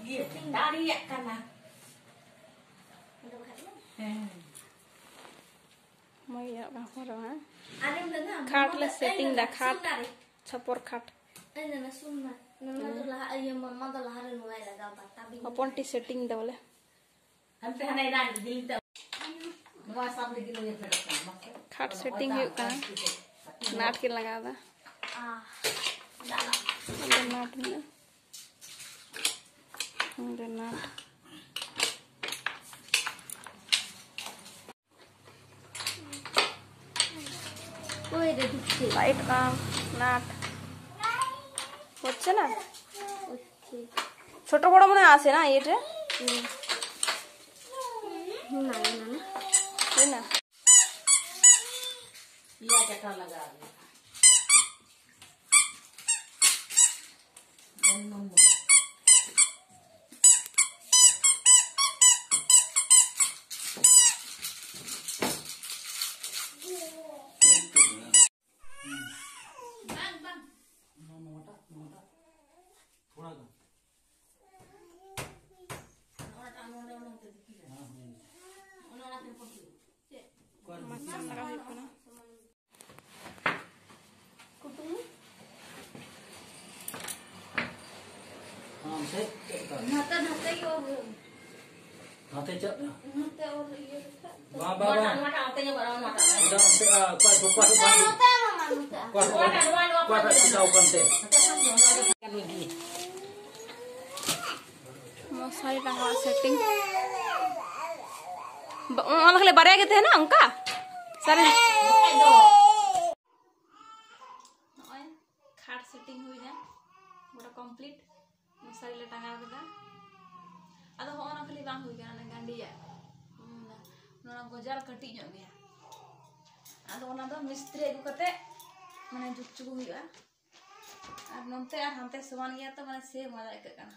Dari ya karena. मैं ये काम कर रहा हूँ खाट ले सेटिंग दा खाट छपर खाट अपन टी सेटिंग दा बोले हम पे हने ना दिल तो नवा सब दिल में फटक खाट सेटिंग हुई का नाट के लगा दा नाट में नाट लाइट काम नाट होच्छे ना छोट बड़ मने आसे ना ये ना या चटा लगा Nate cak. Nate orang iya. Baba. Mata atenya barang mata. Udah kuat. Kuat tahu konte. Kan lagi. Masai रंगा सेटिंग माला खले बारे गए थे ना उनका सारे खाट सेटिंग हुई ना गोटा कंप्लीट मसाई ले टांगा के अद होना खाली बांग हुई ना गांडिया ना गोजार कटी जो गया अद ओना दो मिस्त्री अगु कते माने जुकचुक हुईआ और नंते और हमते समान गया तो माने से मजा एकना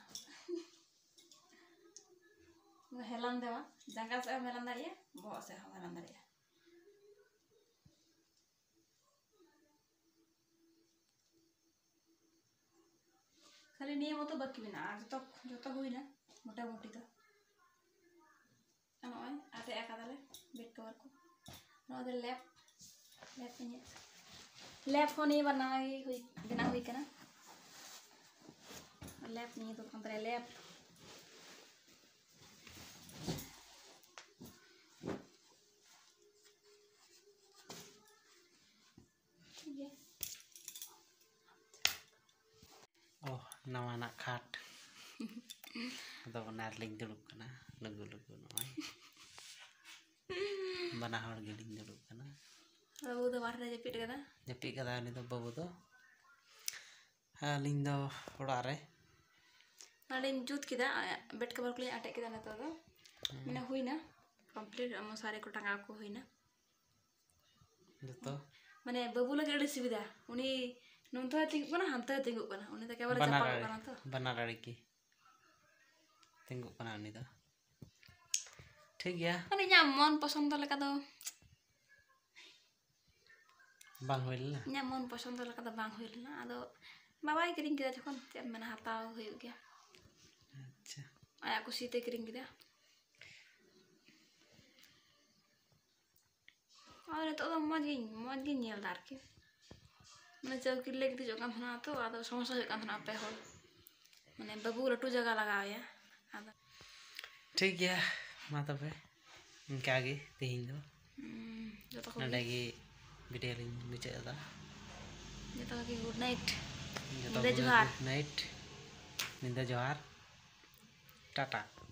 हेलन देवा जंगा से हेलन दाड़िया बहुत से हेलन दाड़िया खाली नियम तो बाकी बिना आज जो हुई ना मोटा मोटी तो नॉय आते एकादाले बेड कवर को नॉय लैप नी लैप को नहीं बनाई हुई बिना हुई करना लैप नहीं तो कंपरे लैप नवाना खाट तो नारलिंग दुड़ुब कना लघु लघु नय बना हड़ गिलिंग दुड़ुब कना बाबू तो बाहर जपीट कदा उनी तो बाबू तो अलिंग दो ओड़ा रे नालिंग जुत किदा बेड कवर को अटक किदा ना तो मिना हुईना कंप्लीट मसारे को टांगा को हुईना तो माने बाबू लगे अड़ी सुविधा उनी नोंतो तिंगु कना हमता तिंगु कना उनी तो केवल चपा कना तो बना लड़ी की तिंगु कना उनी तो ठीक गया माने nya मन पसंद लका दो बांग होइलना nya मन पसंद लका दो बांग होइलना आदो बाबाई किरिंग किदा जखन चेम मेना हताव होय गया अच्छा आया को सीते किरिंग किदा और तो मज गी नेल दार के मैंने चौकी लेके जो काम था तो आदो समस्या जो काम था पे हो मैंने बाबू लटू जगह लगाया आदो ठीक गया माता पे इनके आगे तीन दो जो तो नडेगी वीडियो लिंक नीचे आता जो तो कि गुड नाइट निंदा जोहार टाटा।